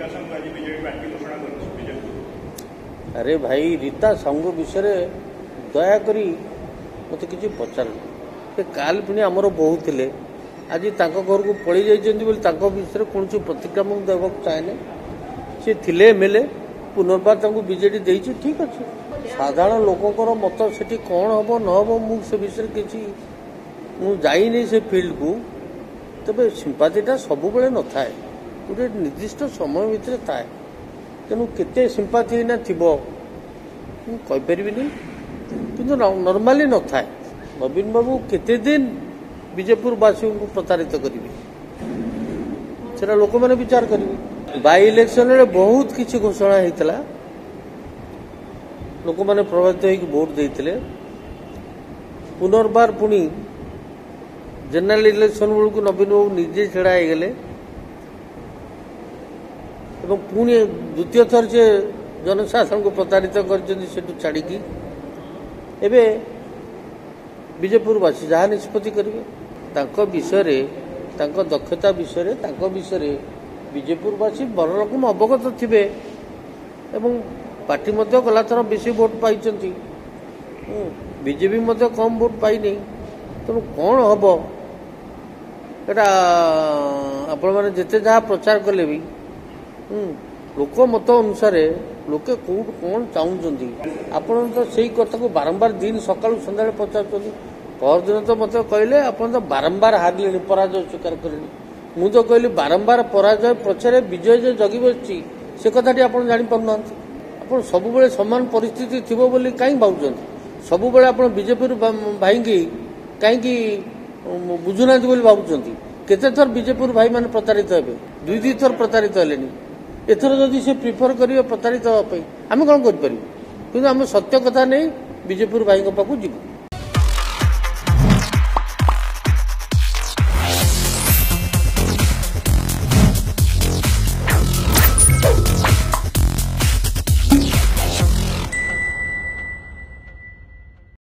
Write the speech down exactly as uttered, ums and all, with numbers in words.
अरे भाई रीता साहू विषय दयाकोरी मत कि पचार काल पुणी आमर बहु थे आज घर को पलि जाइए विषय कौन प्रतिक्रिया देवाक चाहे सी थे एमएलए पुनर्बार बीजेडी देती ठीक अच्छे साधारण लोकंर मत से कौन हम न हम मुझे विषय किसी मुझे से फील्ड को तबे सिंपाथीटा सब बेले न था गोटे निर्दिष्ट समय भितर थाए तेणु केते सिंपाथी ना थी कहीपर कि नॉर्मली न था नवीन बाबू केते दिन बीजेपुर वासी को प्रतारित करेंगे से लोक मैंने विचार करेंगे बाई इलेक्शन में बहुत किसी घोषणा होता लोक मैंने प्रभावित होकर भोट देते पुनर्बार पुणी जनरल इलेक्शन बेलू नवीन बाबू निजे छड़ा हो गले पुणी द्वितीय थर से जनसाधारण को प्रतारित कर छाड़ी एवं बीजेपुरवासी जहाँ निष्पत्ति करेंगे विषय दक्षता विषय विषय बीजेपुरवासी बड़ रकम अवगत थे पार्टी गला थर बेस भोट पाई बीजेपी कम भोट पाई तेणु कौन हम एटा आपण मैंने जिते जहाँ प्रचार कले भी लोक मत अनुसार लोके कौट कौन चाहते आपड़ तो से कथा को बारंबार दिन सका सन्ध्या पचार परदिन तो मत कहले आप तो बारंबार हारिले पराजय स्वीकार कले मु तो कहली बारंबार पराजय पछरे विजय जो जगी बसची से कथाटी आप जापारना आप सब समान परिस्थिति थी बोली कहीं भावुं सब आप बीजेपी भाई की कहीं बुझुना भावुं केते थर बीजेपी भाई मैंने प्रतारित हे दुई दुई थर प्रतारित हेले एथर जदि से प्रिफर करेंगे प्रतारित हाँपाई आम कौन करें कि सत्य कथा नहीं बीजेपी भाई पाखु जीव।